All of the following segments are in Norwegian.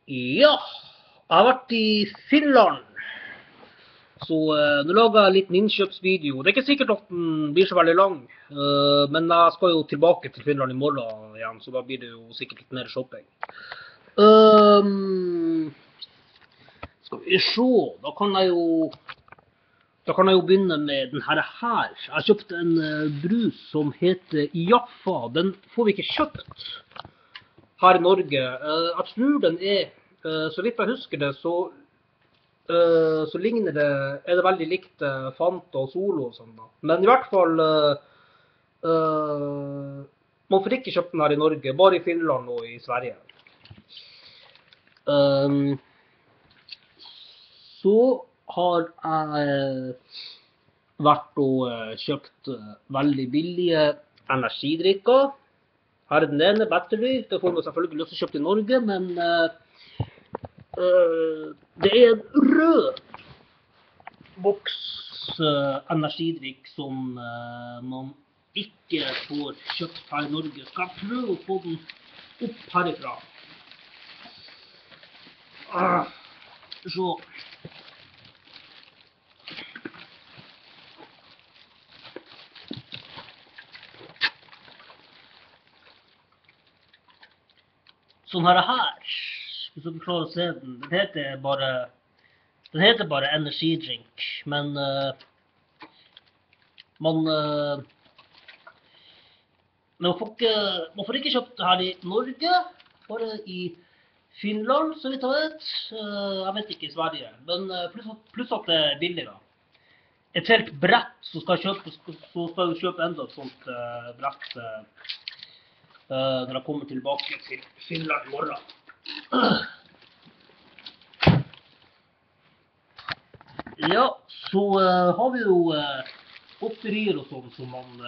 Ja, jeg har vært i Finland, så nå lager jeg en liten innkjøpsvideo. Det er ikke sikkert at den blir så veldig lang, men jeg skal jo tilbake til Finland i morgen igjen, så da blir det jo sikkert litt mer shopping. Um, skal vi se, da kan jeg jo begynne med den her. Jeg har kjøpt en brus som heter Jaffa. Den får vi ikke kjøpt her i Norge. Jeg tror den er, så vidt jeg husker det, så ligner det, er det veldig likt Fanta og Solo og sånn da. Men i hvert fall, man får ikke kjøpt den her i Norge, bare i Finland og i Sverige. Så har jeg vært og kjøpt veldig billige energidrikker. Her er den ene, Battery. Det får man selvfølgelig lyst til å kjøpe i Norge, men det er en rød boks energidrikk som man ikke får kjøpt her i Norge. Skal jeg prøve å få den opp herifra. Så. Sånn her, hvis dere klarer å se den, den heter bare energidrink, men man får ikke kjøpt det her i Norge, bare i Finland, så vidt jeg vet ikke i Sverige, men pluss at det er billigere. Et helt brett, så skal du kjøpe enda et sånt brett når jeg kommer tilbake til Finland i morgen. Ja, så har vi jo godterier og sånn som man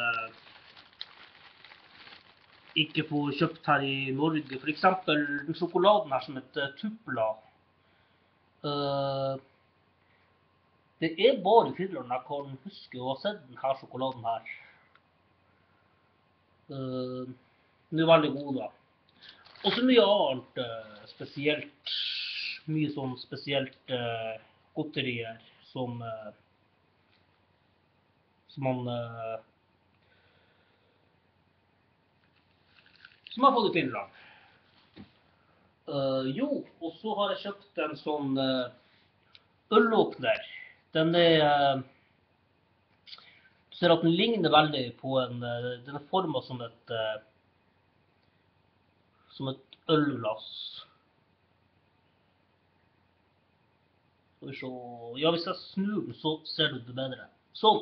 ikke får kjøpt her i Norge. For eksempel den sjokoladen her som heter Tupla. Det er bare i Finland jeg kan huske å ha sett denne sjokoladen her. Den er veldig god da. Og så mye annet spesielt, mye sånn spesielt godterier som man har fått i Finland. Jo, og så har jeg kjøpt en sånn ølåpner. Den er, du ser at den ligner veldig på den er formet som et ølglass. Skal vi se, ja, hvis jeg snur den, så ser du det bedre. Sånn.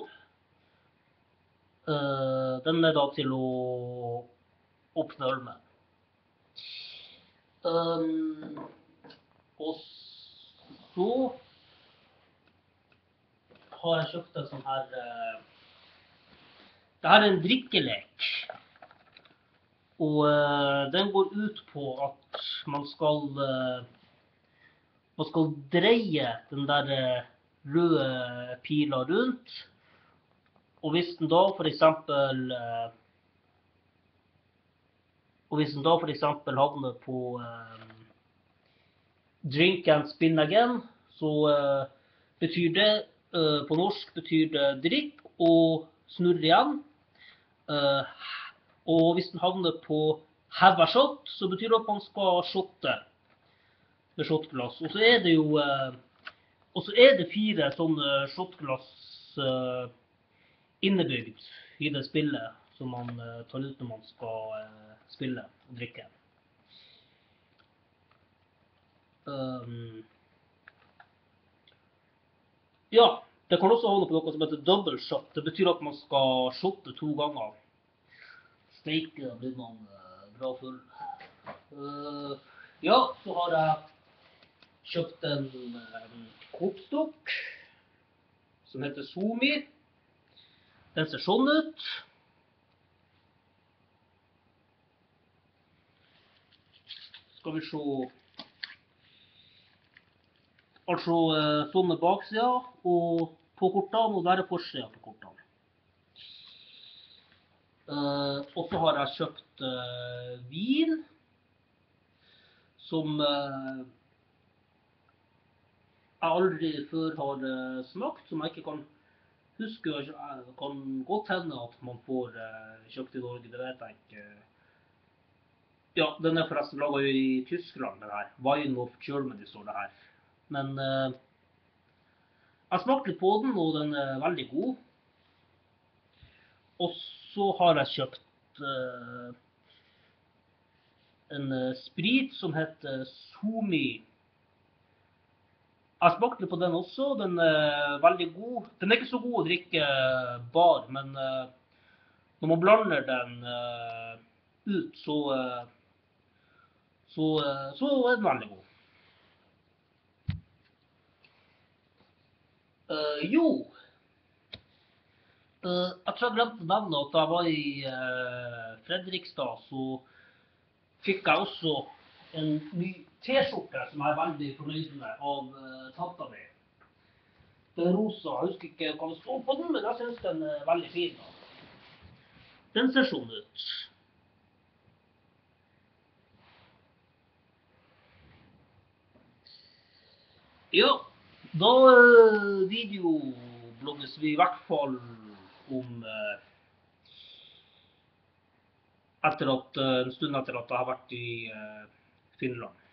Den er da til å åpne øl med. Og så har jeg kjøpt en sånn her, det her er en drikkelek. Og den går ut på at man skal dreie den der røde pila rundt. Og hvis den da for eksempel havner på drink and spin again, så betyr det, på norsk betyr det drikk og snurr igjen. Og hvis den havner på have a shot, så betyr det at man skal shotte med shotglass. Og så er det jo, og så er det 4 sånne shotglass innebygd i det spillet som man tar ut når man skal spille og drikke. Ja, det kan også havne på noe som heter double shot. Det betyr at man skal shotte 2 ganger. Steike, da blir man bra full. Ja, så har jeg kjøpt en kortstokk som heter Somi. Den ser sånn ut. Skal vi se. Altså sånne baksider og på kortene, og der er forsiden på kortene. Og så har jeg kjøpt vin som jeg aldri før har smakt, som jeg ikke kan huske. Kan godt hende at man får kjøpt i Norge, det vet jeg ikke. Ja, den er forresten laget i Tyskland, den her. Wine of Germany står det her. Men jeg smakte litt på den, og den er veldig god. Og så har jeg kjøpt en sprit som heter Somi. Jeg smakte litt på den også, den er veldig god. Den er ikke så god å drikke bar, men når man blander den ut, så er den veldig god. Jo, jeg tror jeg glemte å nevne at da jeg var i Fredrikstad, så fikk jeg også en ny T-skjorte som jeg er veldig fornøyd med av tanta mi. Den er rosa, jeg husker ikke hva det står på den, men jeg synes den er veldig fin. Den ser sånn ut. Ja, da videoblogges vi i hvert fall om en stund etter at jeg har vært i Finland.